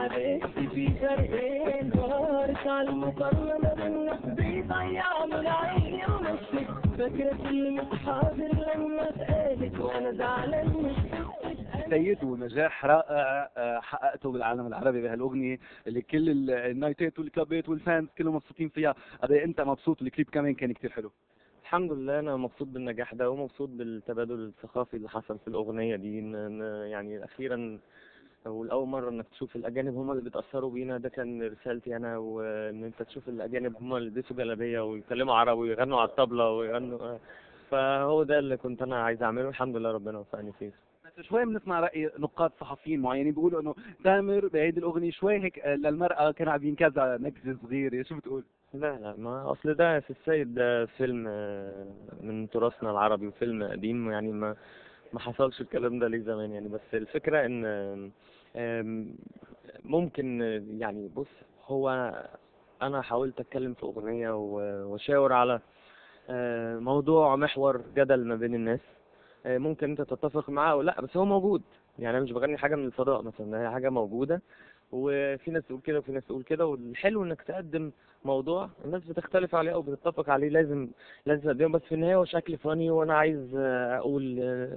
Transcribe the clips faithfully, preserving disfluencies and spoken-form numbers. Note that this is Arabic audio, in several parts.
حبيبتي في فرقين غارت على المقارنة بينا بيضيعوا من عيني ونفسي فاكرة كلمة حاضر لما اتقالت وانا زعلان مش سيد ونجاح رائع حققته بالعالم العربي بهالاغنيه اللي كل النايتات والكلابات والفانز كلهم مبسوطين فيها. قد ايه انت مبسوط؟ الكليب كمان كان كتير حلو. الحمد لله انا مبسوط بالنجاح ده ومبسوط بالتبادل الثقافي اللي حصل في الاغنيه دي. إن يعني اخيرا والاول مره انك تشوف الاجانب هم اللي بيتاثروا بينا، ده كان رسالتي انا، وان انت تشوف الاجانب هم اللي يلبسوا جلابيه ويتكلموا عربي ويغنوا على الطبله ويغنوا، فهو ده اللي كنت انا عايز اعمله. الحمد لله ربنا وفقني فيه. شوي بنسمع راي نقاد صحفيين معينين بيقولوا انه تامر بهيدي الاغنيه شوي هيك للمراه كان عم ينكزها نكزه صغيره، شو بتقول؟ لا لا ما اصل ده في السيد ده فيلم من تراثنا العربي وفيلم قديم، يعني ما ما حصلش الكلام ده ليه زمان يعني. بس الفكره ان ممكن يعني بص، هو انا حاولت اتكلم في اغنيه واشاور على موضوع محور جدل ما بين الناس، ممكن انت تتفق معاه او لا، بس هو موجود. يعني انا مش بغني حاجه من الفضاء مثلا، هي حاجه موجوده وفي ناس تقول كده وفي ناس تقول كده، والحلو انك تقدم موضوع الناس بتختلف عليه او بتتفق عليه، لازم لازم تقدمه. بس في النهايه هو شكل فاني، وانا عايز اقول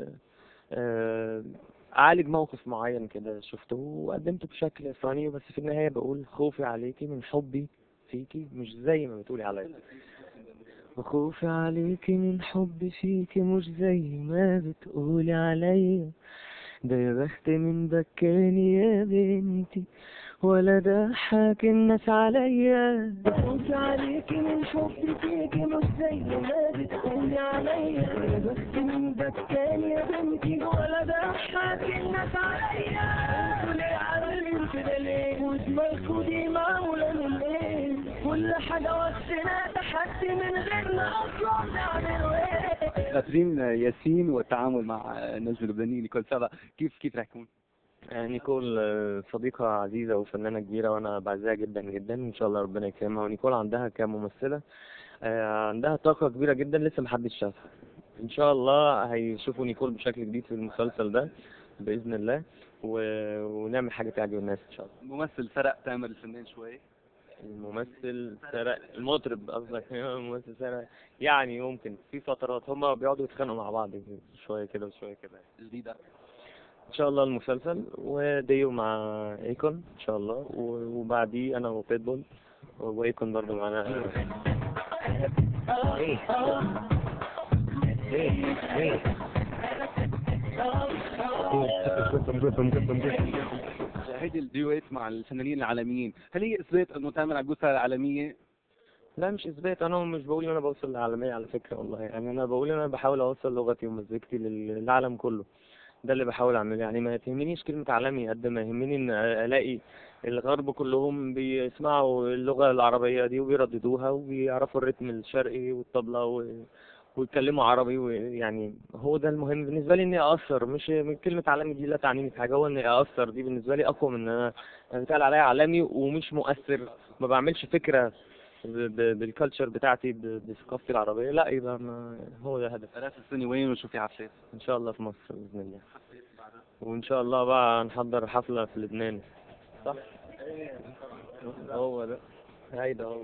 اعالج موقف معين كده شفته وقدمته بشكل فاني، بس في النهايه بقول خوفي عليكي من حبي فيكي مش زي ما بتقولي عليا. خوفي عليكي من حبي فيكي مش زي ما بتقولي عليا، ده يا بخت من بكاني يا بنتي ولا ضحك الناس عليا. خوفي عليكي من حبي فيكي مش زي ما بتقولي عليا، يا بخت من بكاني يا بنتي ولا ضحك الناس عليا. انتوا ليه عاملين كده ليه؟ ودماغكوا دي معمولة من ايه؟ كل حاجة وسنا تحدي من غير ما اصلا نعمل ايه؟ نسرين ياسين والتعامل مع النجم اللبناني نيكول سابا، كيف كيف رح يكون؟ نيكول صديقة عزيزة وفنانة كبيرة وأنا بعزها جدا جدا، إن شاء الله ربنا يكرمها. ونيكول عندها كممثلة عندها طاقة كبيرة جدا لسه محدش شافها. إن شاء الله هيشوفوا نيكول بشكل جديد في المسلسل ده بإذن الله، و... ونعمل حاجة تعجب الناس إن شاء الله. الممثل سرق تامر الفنان شوي؟ الممثل سرق المطرب قصدك؟ الممثل سرق يعني ممكن في فترات هما بيقعدوا يتخانقوا مع بعض شوية كده وشوية كده. جديدة ان شاء الله المسلسل، وديو مع ايكون ان شاء الله، وبعديه انا وبيتبول وايكون برضه معانا. هيدي الديويت مع الفنانين العالميين، هل هي اثبات انه تامر عم يوصل العالميه؟ لا مش اثبات، انا مش بقول ان انا بوصل للعالميه على فكره والله، يعني انا بقول ان انا بحاول اوصل لغتي ومزيكتي للعالم كله، ده اللي بحاول اعمله. يعني ما تهمنيش كلمة عالمي قد ما يهمني ان الاقي الغرب كلهم بيسمعوا اللغة العربية دي وبيرددوها وبيعرفوا الريتم الشرقي والطبلة و... ويتكلموا عربي، ويعني هو ده المهم بالنسبة لي، اني اثر. مش من كلمة عالمي دي لا تعنيني في حاجة، هو اني اثر دي بالنسبة لي اقوى من ان انا بيتقال عليا عالمي ومش مؤثر، ما بعملش فكرة بالكالتشر بتاعتي بثقافتي العربية. لا يبقى ما هو ده هدف. ثلاث سنين وين ونشوف في حفلات؟ ان شاء الله في مصر باذن الله، وان شاء الله بقى نحضر حفلة في لبنان. صح؟ هو ده هيدا هو.